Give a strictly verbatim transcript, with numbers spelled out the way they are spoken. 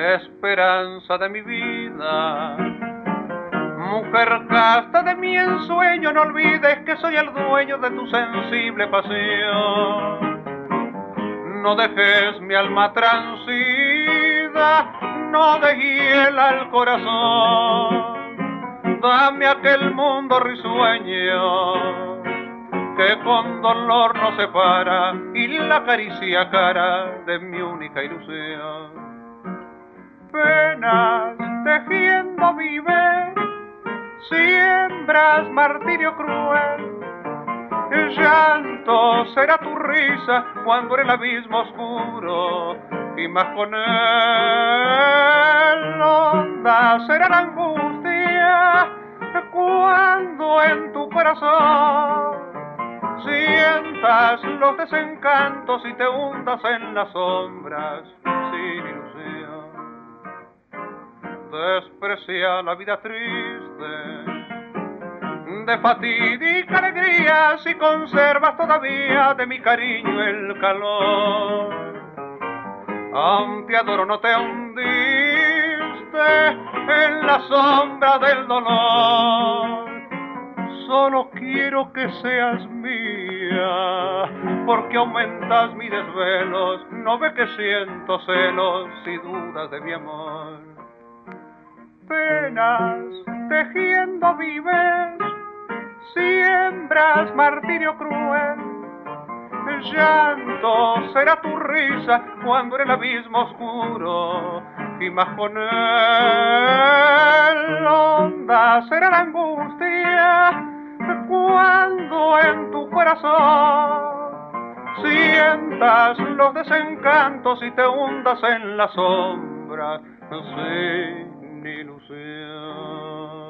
esperanza de mi vida, mujer casta de mi ensueño, no olvides que soy el dueño de tu sensible pasión. No dejes mi alma transida, no de hiela el corazón. Dame aquel mundo risueño que con dolor nos separa y la caricia cara de mi única ilusión. Penas tejiendo vive, siembras martirio cruel. El llanto será tu risa cuando en el abismo oscuro, y más con él honda será la angustia cuando en tu corazón sientas los desencantos y te hundas en las sombras sin ilusión. Desprecia la vida triste de fatídica alegría si conservas todavía de mi cariño el calor. Aún te adoro, no te hundiste en la sombra del dolor. Solo quiero que seas mía, porque aumentas mis desvelos. No ve que siento celos y dudas de mi amor. Penas tejiendo vives, siembras martirio cruel. El llanto será tu risa cuando en el abismo oscuro, y más con él honda será la angustia cuando en tu corazón sientas los desencantos y te hundas en la sombra sin ilusión.